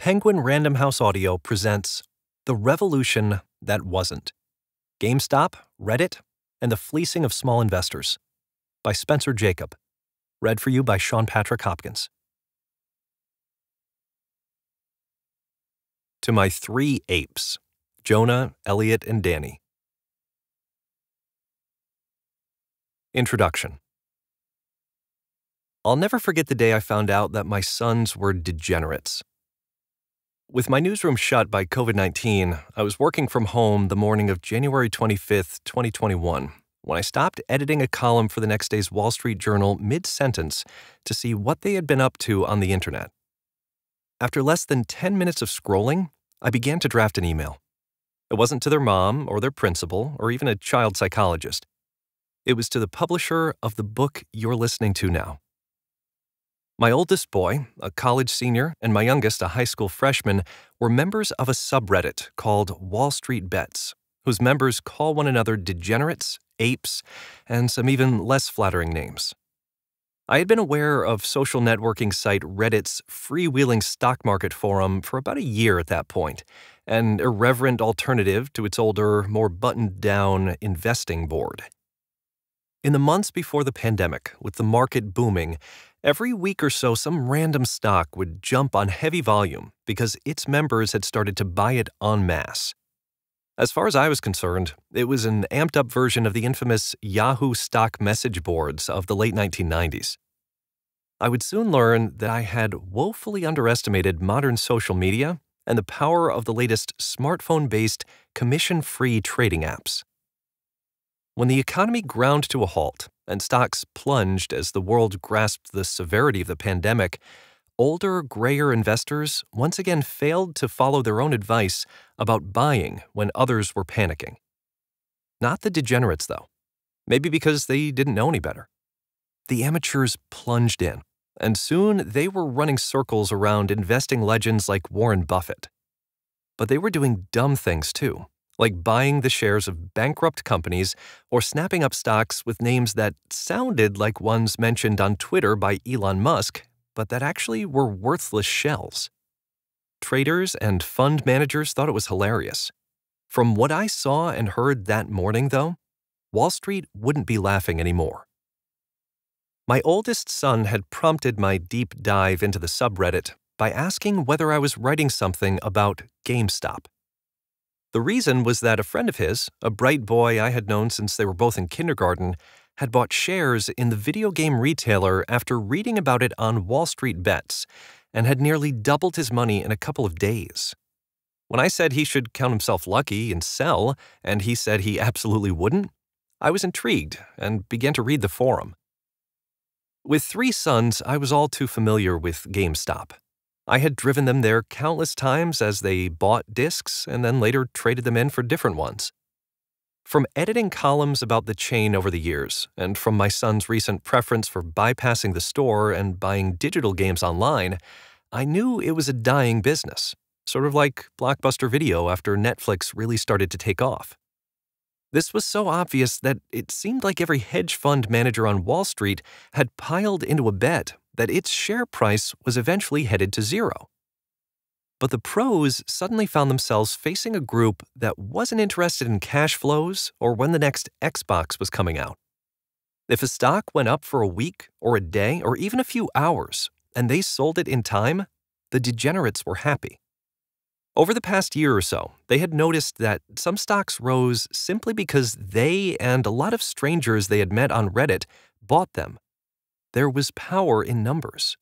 Penguin Random House Audio presents The Revolution That Wasn't. GameStop, Reddit, and the Fleecing of Small Investors by Spencer Jakab. Read for you by Sean Patrick Hopkins. To my three apes, Jonah, Elliot, and Danny. Introduction. I'll never forget the day I found out that my sons were degenerates. With my newsroom shut by COVID-19, I was working from home the morning of January 25th, 2021, when I stopped editing a column for the next day's Wall Street Journal mid-sentence to see what they had been up to on the internet. After less than 10 minutes of scrolling, I began to draft an email. It wasn't to their mom or their principal or even a child psychologist. It was to the publisher of the book you're listening to now. My oldest boy, a college senior, and my youngest, a high school freshman, were members of a subreddit called Wall Street Bets, whose members call one another degenerates, apes, and some even less flattering names. I had been aware of social networking site Reddit's freewheeling stock market forum for about a year at that point, an irreverent alternative to its older, more buttoned-down investing board. In the months before the pandemic, with the market booming, every week or so some random stock would jump on heavy volume because its members had started to buy it en masse. As far as I was concerned, it was an amped-up version of the infamous Yahoo stock message boards of the late 1990s. I would soon learn that I had woefully underestimated modern social media and the power of the latest smartphone-based, commission-free trading apps. When the economy ground to a halt and stocks plunged as the world grasped the severity of the pandemic, older, grayer investors once again failed to follow their own advice about buying when others were panicking. Not the degenerates, though. Maybe because they didn't know any better. The amateurs plunged in, and soon they were running circles around investing legends like Warren Buffett. But they were doing dumb things, too, like buying the shares of bankrupt companies or snapping up stocks with names that sounded like ones mentioned on Twitter by Elon Musk, but that actually were worthless shells. Traders and fund managers thought it was hilarious. From what I saw and heard that morning, though, Wall Street wouldn't be laughing anymore. My oldest son had prompted my deep dive into the subreddit by asking whether I was writing something about GameStop. The reason was that a friend of his, a bright boy I had known since they were both in kindergarten, had bought shares in the video game retailer after reading about it on Wall Street Bets and had nearly doubled his money in a couple of days. When I said he should count himself lucky and sell, and he said he absolutely wouldn't, I was intrigued and began to read the forum. With three sons, I was all too familiar with GameStop. I had driven them there countless times as they bought discs and then later traded them in for different ones. From editing columns about the chain over the years, and from my son's recent preference for bypassing the store and buying digital games online, I knew it was a dying business, sort of like Blockbuster Video after Netflix really started to take off. This was so obvious that it seemed like every hedge fund manager on Wall Street had piled into a bet that its share price was eventually headed to zero. But the pros suddenly found themselves facing a group that wasn't interested in cash flows or when the next Xbox was coming out. If a stock went up for a week or a day or even a few hours and they sold it in time, the degenerates were happy. Over the past year or so, they had noticed that some stocks rose simply because they and a lot of strangers they had met on Reddit bought them. There was power in numbers.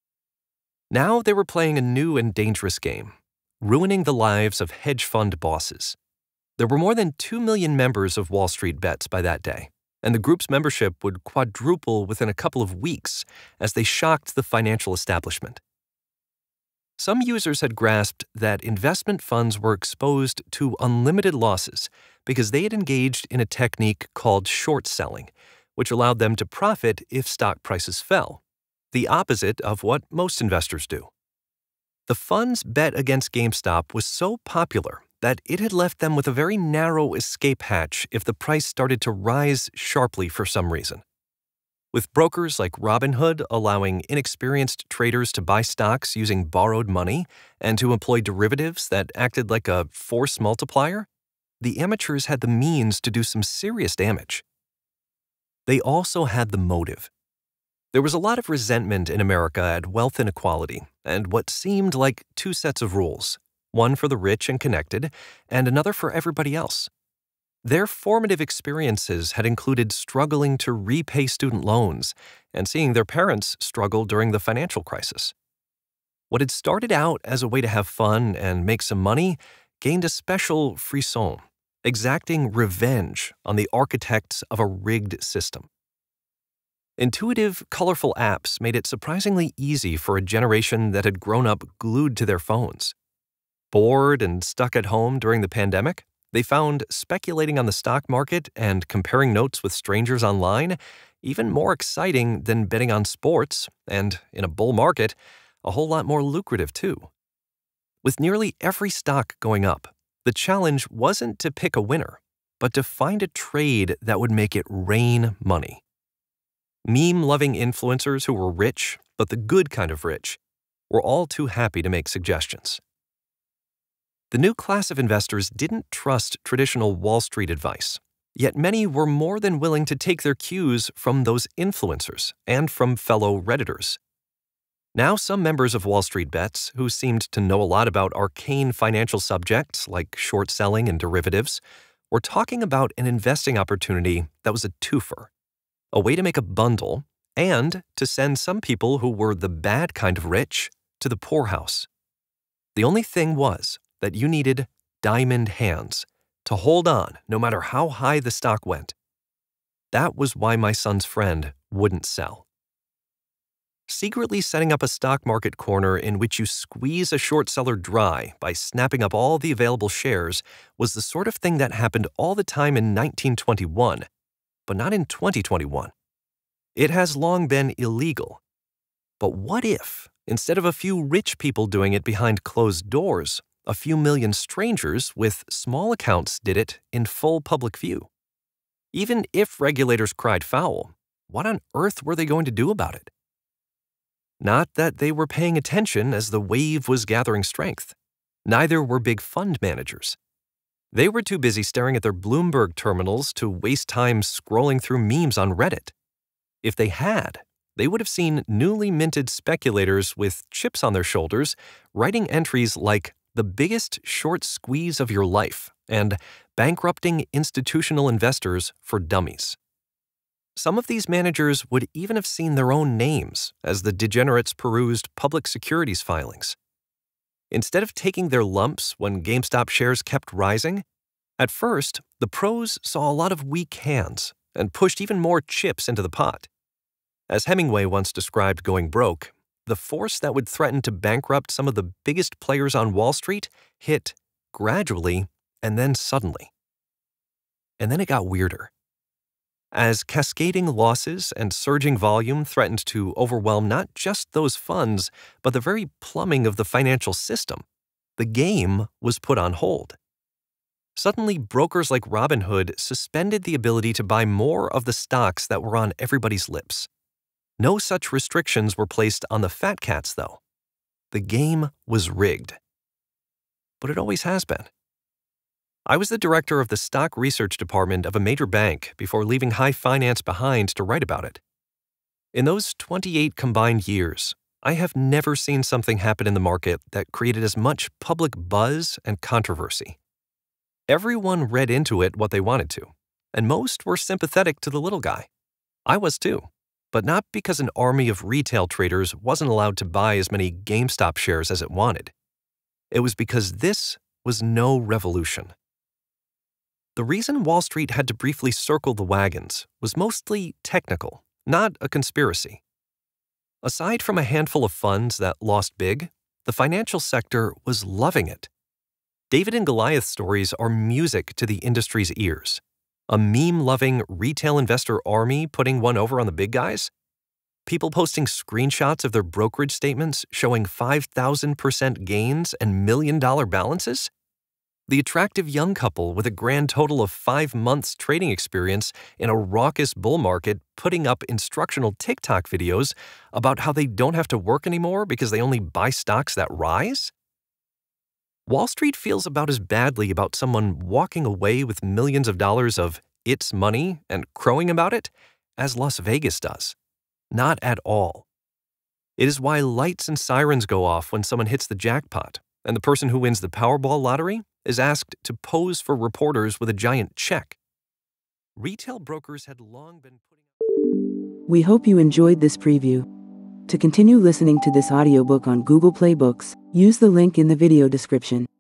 Now they were playing a new and dangerous game, ruining the lives of hedge fund bosses. There were more than 2 million members of Wall Street Bets by that day, and the group's membership would quadruple within a couple of weeks as they shocked the financial establishment. Some users had grasped that investment funds were exposed to unlimited losses because they had engaged in a technique called short selling, which allowed them to profit if stock prices fell, the opposite of what most investors do. The fund's bet against GameStop was so popular that it had left them with a very narrow escape hatch if the price started to rise sharply for some reason. with brokers like Robinhood allowing inexperienced traders to buy stocks using borrowed money and to employ derivatives that acted like a force multiplier, the amateurs had the means to do some serious damage. They also had the motive. There was a lot of resentment in America at wealth inequality and what seemed like two sets of rules, one for the rich and connected, and another for everybody else. Their formative experiences had included struggling to repay student loans and seeing their parents struggle during the financial crisis. What had started out as a way to have fun and make some money gained a special frisson, exacting revenge on the architects of a rigged system. Intuitive, colorful apps made it surprisingly easy for a generation that had grown up glued to their phones. Bored and stuck at home during the pandemic, they found speculating on the stock market and comparing notes with strangers online even more exciting than betting on sports, and in a bull market, a whole lot more lucrative too. With nearly every stock going up, the challenge wasn't to pick a winner, but to find a trade that would make it rain money. Meme-loving influencers who were rich, but the good kind of rich, were all too happy to make suggestions. The new class of investors didn't trust traditional Wall Street advice, yet many were more than willing to take their cues from those influencers and from fellow Redditors. Now some members of Wall Street Bets, who seemed to know a lot about arcane financial subjects like short selling and derivatives, were talking about an investing opportunity that was a twofer, a way to make a bundle and to send some people who were the bad kind of rich to the poorhouse. The only thing was that you needed diamond hands to hold on no matter how high the stock went. That was why my son's friend wouldn't sell. Secretly setting up a stock market corner in which you squeeze a short seller dry by snapping up all the available shares was the sort of thing that happened all the time in 1921, but not in 2021. It has long been illegal. But what if, instead of a few rich people doing it behind closed doors, a few million strangers with small accounts did it in full public view? Even if regulators cried foul, what on earth were they going to do about it? Not that they were paying attention as the wave was gathering strength. Neither were big fund managers. They were too busy staring at their Bloomberg terminals to waste time scrolling through memes on Reddit. If they had, they would have seen newly minted speculators with chips on their shoulders writing entries like "the biggest short squeeze of your life" and "bankrupting institutional investors for dummies." Some of these managers would even have seen their own names as the degenerates perused public securities filings. Instead of taking their lumps when GameStop shares kept rising, at first, the pros saw a lot of weak hands and pushed even more chips into the pot. As Hemingway once described going broke, the force that would threaten to bankrupt some of the biggest players on Wall Street hit gradually and then suddenly. And then it got weirder. As cascading losses and surging volume threatened to overwhelm not just those funds, but the very plumbing of the financial system, the game was put on hold. Suddenly, brokers like Robinhood suspended the ability to buy more of the stocks that were on everybody's lips. No such restrictions were placed on the fat cats, though. The game was rigged. But it always has been. I was the director of the stock research department of a major bank before leaving high finance behind to write about it. In those 28 combined years, I have never seen something happen in the market that created as much public buzz and controversy. Everyone read into it what they wanted to, and most were sympathetic to the little guy. I was too, but not because an army of retail traders wasn't allowed to buy as many GameStop shares as it wanted. It was because this was no revolution. The reason Wall Street had to briefly circle the wagons was mostly technical, not a conspiracy. Aside from a handful of funds that lost big, the financial sector was loving it. David and Goliath stories are music to the industry's ears. A meme-loving retail investor army putting one over on the big guys? People posting screenshots of their brokerage statements showing 5,000% gains and million-dollar balances? The attractive young couple with a grand total of 5 months trading experience in a raucous bull market putting up instructional TikTok videos about how they don't have to work anymore because they only buy stocks that rise? Wall Street feels about as badly about someone walking away with millions of dollars of its money and crowing about it as Las Vegas does. Not at all. It is why lights and sirens go off when someone hits the jackpot, and the person who wins the Powerball lottery is asked to pose for reporters with a giant check. Retail brokers had long been putting... We hope you enjoyed this preview. To continue listening to this audiobook on Google Play Books, use the link in the video description.